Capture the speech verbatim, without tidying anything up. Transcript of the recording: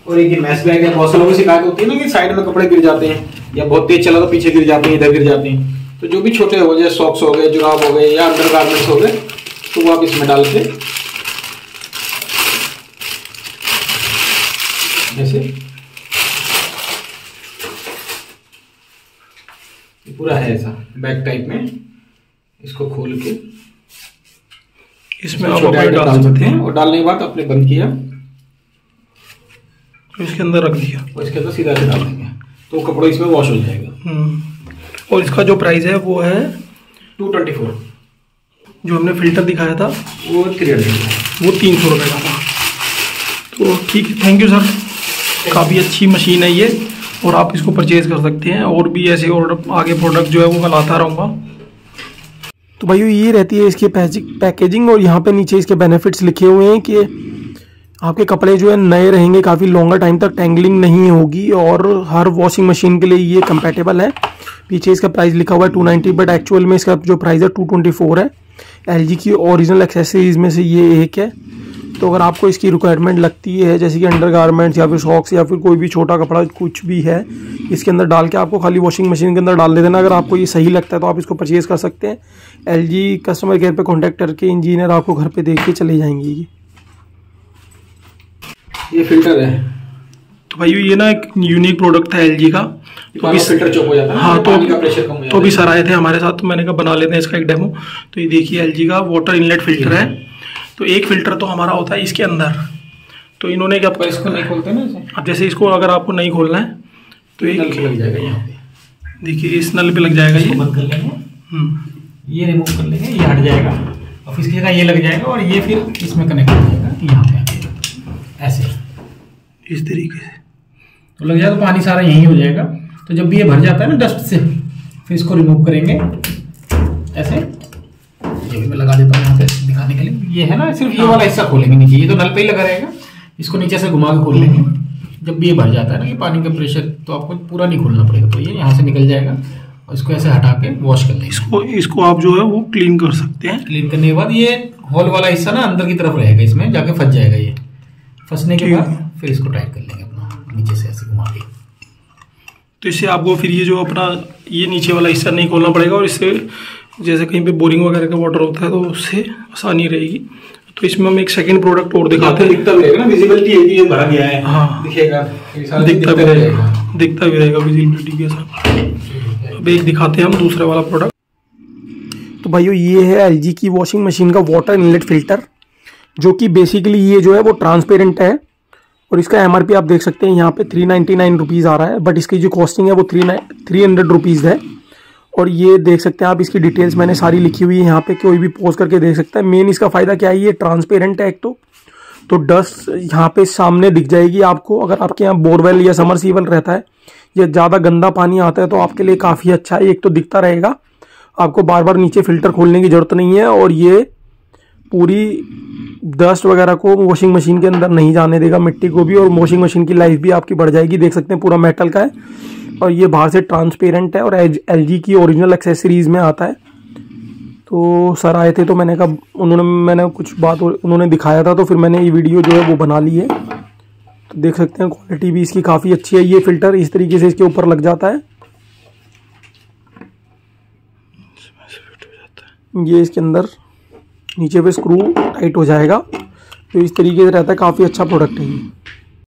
और एक mash bag है, बहुत से लोगों की शिकायत होती है ना कि साइड में कपड़े गिर जाते हैं या बहुत तेज चला तो पीछे गिर जाते हैं, इधर गिर जाते हैं। तो जो भी छोटे हो गए, सॉक्स हो गए, जुराब हो गए या अंडर गारमेंट्स हो गए, तो वो आप इसमें डाल के ऐसे पूरा है ऐसा बैग टाइप में, इसको खोल के इसमें आप अपने डाल सकते हैं। और डालने के बाद आपने बंद किया, इसके अंदर रख दिया और इसके अंदर सीधा से डाल देंगे तो कपड़ा इसमें वॉश हो जाएगा। और इसका जो प्राइस है वो है टू ट्वेंटी फोर। जो हमने फिल्टर दिखाया था वो थ्री हंड्रेड वो तीन सौ रुपये का था। तो ठीक है, थैंक यू सर। काफ़ी अच्छी मशीन है ये और आप इसको परचेज कर सकते हैं। और भी ऐसे और आगे प्रोडक्ट जो है वो मैं लाता रहूँगा। तो भाइयों ये रहती है इसकी पैकेजिंग और यहाँ पे नीचे इसके बेनिफिट्स लिखे हुए हैं कि आपके कपड़े जो है नए रहेंगे, काफ़ी लॉन्गर टाइम तक टैंगलिंग नहीं होगी और हर वॉशिंग मशीन के लिए ये कंपैटिबल है। पीछे इसका प्राइस लिखा हुआ है टू नाइन्टी, बट एक्चुअल में इसका जो प्राइस है टू ट्वेंटी फोर है। एलजी की ओरिजिनल एक्सेसरीज में से ये एक है। तो अगर आपको इसकी रिक्वायरमेंट लगती है जैसे कि अंडर गारमेंट्स या फिर सॉक्स या फिर कोई भी छोटा कपड़ा कुछ भी है, इसके अंदर डाल के आपको खाली वॉशिंग मशीन के अंदर डाल दे देना। अगर आपको ये सही लगता है तो आप इसको परचेज़ कर सकते हैं। एलजी कस्टमर केयर पे कॉन्टैक्ट करके इंजीनियर आपको घर पे देख के चले जाएंगे। ये फिल्टर है। तो भाई ये ना एक यूनिक प्रोडक्ट था एलजी का। तो अभी फिल्टर चौक हो जाता है। हाँ, तो पानी का प्रेशर कम हो जाता है। तो भी सर आए थे हमारे साथ, तो मैंने कहा बना लेते हैं इसका एक डेमो। तो ये देखिए एलजी का वाटर इनलेट फिल्टर है। तो एक फिल्टर तो हमारा होता है इसके अंदर। तो इन्होंने क्या, इसको नहीं खोलते ना, अब जैसे इसको अगर आपको नहीं खोलना है तो एक नल लग जाएगा यहाँ पे। देखिए इस नल पे लग जाएगा। ये बंद कर लेंगे, ये रिमूव कर लेंगे, ये हट जाएगा और फिर इसकी जगह ये लग जाएगा और ये फिर इसमें कनेक्ट हो जाएगा यहाँ पे ऐसे इस तरीके से तो लग जाएगा। तो पानी सारा यहीं हो जाएगा। तो जब भी ये भर जाता है ना डस्ट से, फिर इसको रिमूव करेंगे ऐसे। ये भी मैं लगा देता हूँ यहाँ पे दिखाने के लिए। ये है ना, सिर्फ ये वाला हिस्सा खोलेंगे नीचे, ये तो नल पे ही लगा रहेगा। इसको नीचे से घुमा के खोल लेंगे। जब भी ये भर जाता है ना ये पानी का प्रेशर, तो आपको पूरा नहीं खोलना पड़ेगा। तो ये यहाँ से निकल जाएगा और इसको ऐसे हटा के वॉश कर लेंगे। इसको इसको आप जो है वो क्लीन कर सकते हैं। क्लीन करने के बाद ये होल वाला हिस्सा ना अंदर की तरफ रहेगा, इसमें जाके फंस जाएगा। ये फंसने के बाद फिर इसको टाइट कर लेंगे अपना नीचे से ऐसे घुमा के। तो इससे आपको फिर ये जो अपना ये नीचे वाला हिस्सा नहीं खोलना पड़ेगा और इससे जैसे कहीं पे बोरिंग वगैरह का वाटर होता है तो उससे आसानी रहेगी। तो इसमें हम एक सेकंड प्रोडक्ट और दिखाते हैं। दिखता भी रहेगा ना, विजिबिलिटी है कि ये भरा गया है। हाँ, दिखेगा, दिखता भी रहेगा, दिखता भी रहेगा विजिबिलिटी के साथ। अब एक दिखाते हैं हम दूसरे वाला प्रोडक्ट। तो भाइयों ये है एलजी की वॉशिंग मशीन का वाटर इनलेट फिल्टर, जो कि बेसिकली ये जो है वो ट्रांसपेरेंट है और इसका एमआरपी आप देख सकते हैं यहाँ पे थ्री नाइन्टी नाइन रुपीज़ आ रहा है, बट इसकी जो कॉस्टिंग है वो थ्री थ्री हंड्रेड रुपीज़ है। और ये देख सकते हैं आप, इसकी डिटेल्स मैंने सारी लिखी हुई है यहाँ पे, कोई भी पोज करके देख सकता है। मेन इसका फ़ायदा क्या है, ये ट्रांसपेरेंट है एक तो तो डस्ट यहाँ पे सामने दिख जाएगी आपको। अगर आपके यहाँ बोरवेल या समरसीबल रहता है या ज़्यादा गंदा पानी आता है तो आपके लिए काफ़ी अच्छा है। एक तो दिखता रहेगा, आपको बार बार नीचे फिल्टर खोलने की ज़रूरत नहीं है और ये पूरी डस्ट वगैरह को वॉशिंग मशीन के अंदर नहीं जाने देगा, मिट्टी को भी, और वॉशिंग मशीन की लाइफ भी आपकी बढ़ जाएगी। देख सकते हैं पूरा मेटल का है और ये बाहर से ट्रांसपेरेंट है और एलजी की ओरिजिनल एक्सेसरीज में आता है। तो सर आए थे तो मैंने कहा, उन्होंने मैंने कुछ बात उन्होंने दिखाया था तो फिर मैंने ये वीडियो जो है वो बना ली है। तो देख सकते हैं क्वालिटी भी इसकी काफ़ी अच्छी है। ये फिल्टर इस तरीके से इसके ऊपर लग जाता है, ये इसके अंदर नीचे पे स्क्रू टाइट हो जाएगा। तो इस तरीके से रहता है, काफ़ी अच्छा प्रोडक्ट है ये।